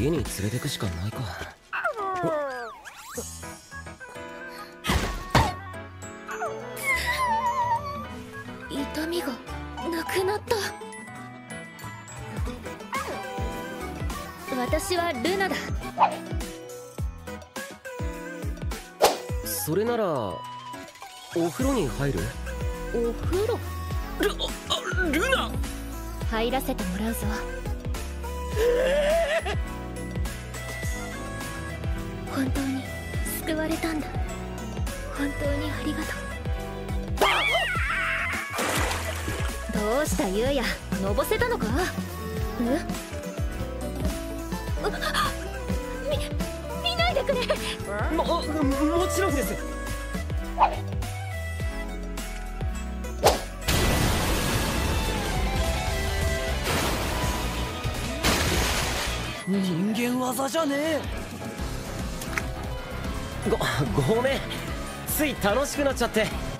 家に連れてくしかないか。 痛みがなくなった。私はルナだ。 それならお風呂に入る？ お風呂？ ルナ！ 入らせてもらうぞ。本当に救われたんだ。本当にありがとう。どうしたユウヤ、のぼせたのか？見ないでくれ。 もちろんです。 人間技じゃねえ。 ごめん、つい楽しくなっちゃって。